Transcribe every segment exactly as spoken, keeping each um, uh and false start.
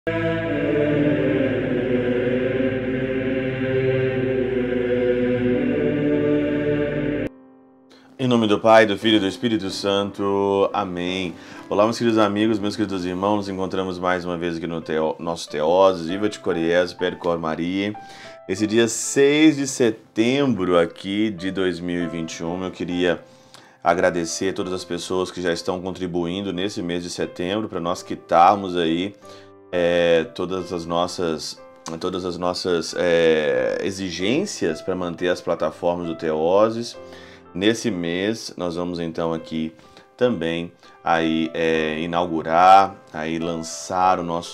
Em nome do Pai, do Filho e do Espírito Santo. Amém. Olá, meus queridos amigos, meus queridos irmãos. Nos encontramos mais uma vez aqui no teo, nosso Teoses. Viva de Coriés, Percor Maria. Esse dia seis de setembro aqui de dois mil e vinte e um, eu queria agradecer a todas as pessoas que já estão contribuindo nesse mês de setembro para nós quitarmos aí é, todas as nossas, todas as nossas é, exigências para manter as plataformas do Teoses. Nesse mês nós vamos então aqui também aí é, inaugurar, aí lançar o nosso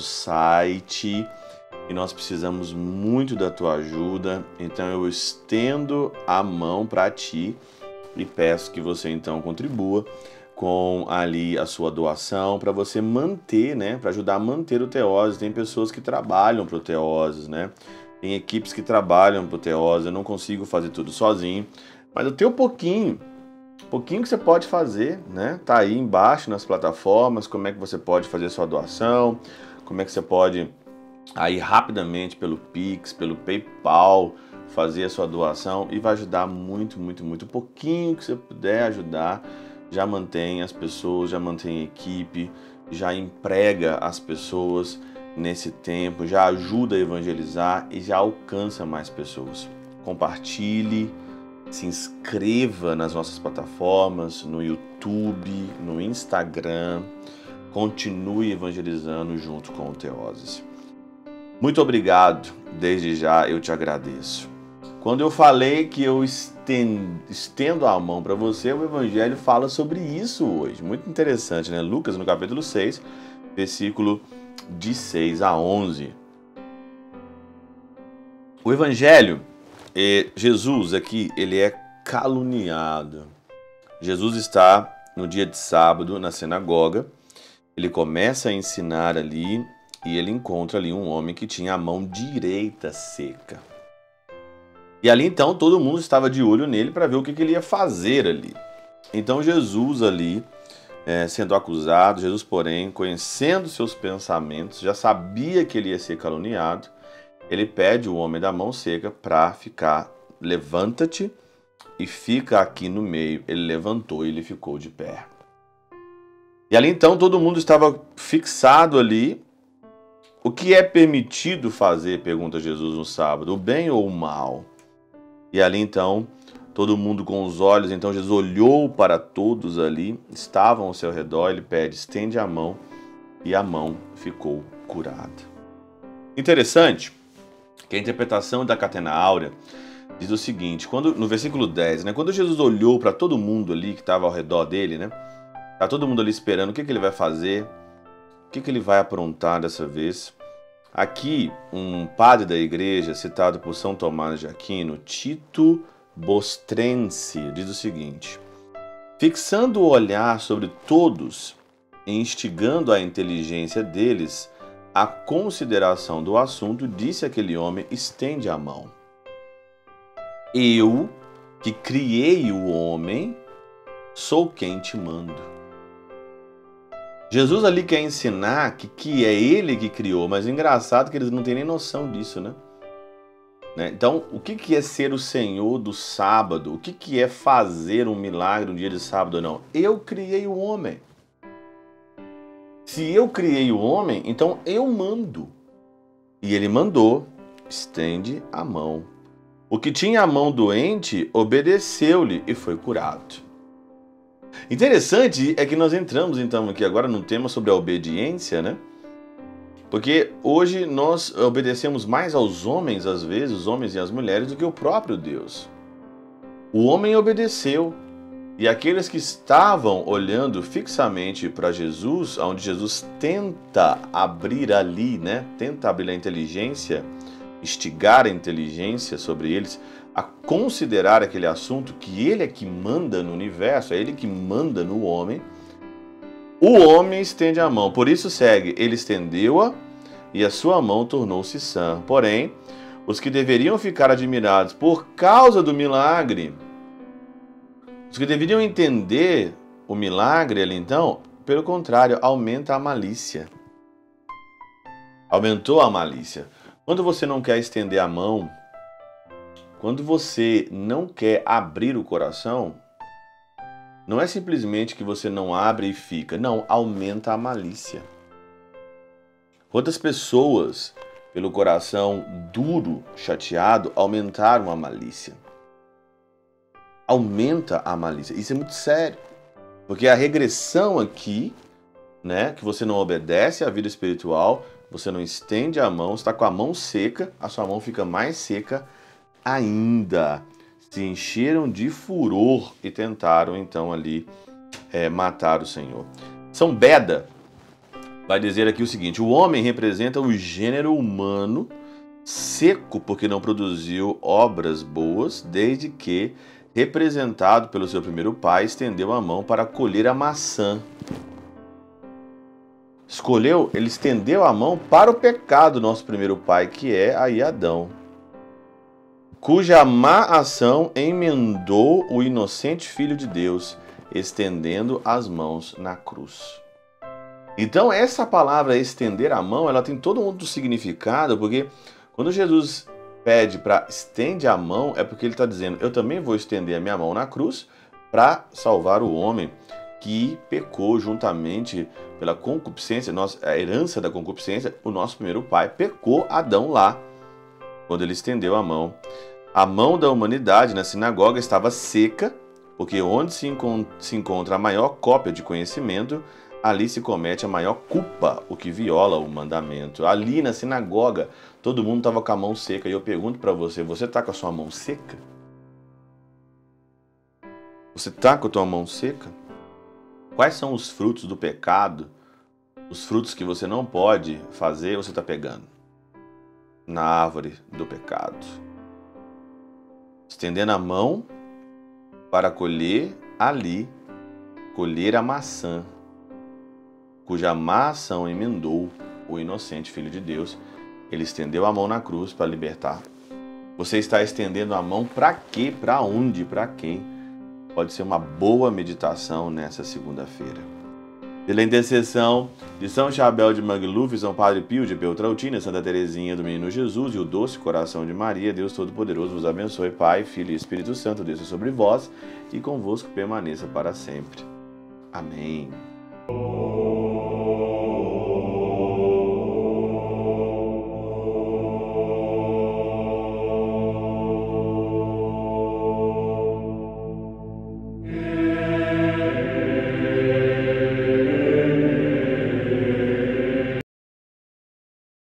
site e nós precisamos muito da tua ajuda. Então eu estendo a mão para ti e peço que você então contribua com ali a sua doação para você manter, né, para ajudar a manter o Teoses. Tem pessoas que trabalham para o Teoses, né? Tem equipes que trabalham para o Teoses. Eu não consigo fazer tudo sozinho. Mas o teu pouquinho, pouquinho que você pode fazer, né? Tá aí embaixo nas plataformas, como é que você pode fazer sua doação, como é que você pode aí rapidamente pelo Pix, pelo PayPal, fazer a sua doação e vai ajudar muito, muito, muito. O pouquinho que você puder ajudar, já mantém as pessoas, já mantém a equipe, já emprega as pessoas nesse tempo, já ajuda a evangelizar e já alcança mais pessoas. Compartilhe. Se inscreva nas nossas plataformas, no YouTube, no Instagram. Continue evangelizando junto com o Teoses. Muito obrigado, desde já eu te agradeço. Quando eu falei que eu estendo a mão para você, o Evangelho fala sobre isso hoje. Muito interessante, né? Lucas, no capítulo seis, versículo de seis a onze. O Evangelho... E Jesus aqui, ele é caluniado. Jesus está no dia de sábado na sinagoga, ele começa a ensinar ali e ele encontra ali um homem que tinha a mão direita seca. E ali então todo mundo estava de olho nele para ver o que, que ele ia fazer ali. Então Jesus ali, é, sendo acusado, Jesus porém, conhecendo seus pensamentos, já sabia que ele ia ser caluniado. Ele pede o homem da mão seca para ficar, levanta-te e fica aqui no meio. Ele levantou e ele ficou de pé. E ali então todo mundo estava fixado ali. O que é permitido fazer, pergunta Jesus no sábado, o bem ou o mal? E ali então todo mundo com os olhos, então Jesus olhou para todos ali, estavam ao seu redor, ele pede, estende a mão e a mão ficou curada. Interessante que a interpretação da catena áurea diz o seguinte, quando, no versículo dez, né, quando Jesus olhou para todo mundo ali que estava ao redor dele, né, tá todo mundo ali esperando o que, que ele vai fazer, o que, que ele vai aprontar dessa vez. Aqui, um padre da igreja, citado por São Tomás de Aquino, Tito Bostrense, diz o seguinte, fixando o olhar sobre todos e instigando a inteligência deles, a consideração do assunto, disse aquele homem, estende a mão. Eu, que criei o homem, sou quem te mando. Jesus ali quer ensinar que, que é ele que criou, mas é engraçado que eles não têm nem noção disso, né? né? Então, o que, que é ser o Senhor do sábado? O que, que é fazer um milagre no dia de sábado ou não? Eu criei o homem. Se eu criei o homem, então eu mando. E ele mandou, estende a mão. O que tinha a mão doente, obedeceu-lhe e foi curado. Interessante é que nós entramos então aqui agora num tema sobre a obediência, né? Porque hoje nós obedecemos mais aos homens, às vezes, os homens e as mulheres, do que o próprio Deus. O homem obedeceu. E aqueles que estavam olhando fixamente para Jesus, onde Jesus tenta abrir ali, né? Tenta abrir a inteligência, instigar a inteligência sobre eles, a considerar aquele assunto que ele é que manda no universo, é ele que manda no homem. O homem estende a mão, por isso segue, ele estendeu-a e a sua mão tornou-se sã. Porém, os que deveriam ficar admirados por causa do milagre, os que deveriam entender o milagre ali então, pelo contrário, aumenta a malícia. aumentou a malícia. Quando você não quer estender a mão, quando você não quer abrir o coração, não é simplesmente que você não abre e fica. Não, aumenta a malícia. Quantas pessoas, pelo coração duro, chateado, aumentaram a malícia? Aumenta a malícia. Isso é muito sério. Porque a regressão aqui, né, que você não obedece à vida espiritual, você não estende a mão, está com a mão seca, a sua mão fica mais seca ainda. Se encheram de furor e tentaram então ali é, matar o Senhor. São Beda vai dizer aqui o seguinte: o homem representa o gênero humano seco porque não produziu obras boas, desde que, representado pelo seu primeiro pai, estendeu a mão para colher a maçã. Escolheu, ele estendeu a mão para o pecado do nosso primeiro pai, que é aí Adão, cuja má ação emendou o inocente Filho de Deus, estendendo as mãos na cruz. Então essa palavra estender a mão, ela tem todo um outro significado, porque quando Jesus pede para estende a mão, é porque ele está dizendo, eu também vou estender a minha mão na cruz para salvar o homem que pecou juntamente pela concupiscência, a herança da concupiscência, o nosso primeiro pai pecou, Adão lá, quando ele estendeu a mão. A mão da humanidade na sinagoga estava seca, porque onde se, encont se encontra a maior cópia de conhecimento, ali se comete a maior culpa, o que viola o mandamento. Ali na sinagoga, todo mundo estava com a mão seca. E eu pergunto para você, você está com a sua mão seca? Você está com a tua mão seca? Quais são os frutos do pecado? Os frutos que você não pode fazer, você está pegando na árvore do pecado. Estendendo a mão para colher ali, colher a maçã, cuja má ação emendou o inocente Filho de Deus. Ele estendeu a mão na cruz para libertar. Você está estendendo a mão para quê? Para onde? Para quem? Pode ser uma boa meditação nessa segunda-feira. Pela intercessão de São Chabel de Mangluf, São Padre Pio de Peltrautina, Santa Teresinha do Menino Jesus e o doce coração de Maria, Deus Todo-Poderoso vos abençoe, Pai, Filho e Espírito Santo, desça sobre vós e convosco permaneça para sempre. Amém.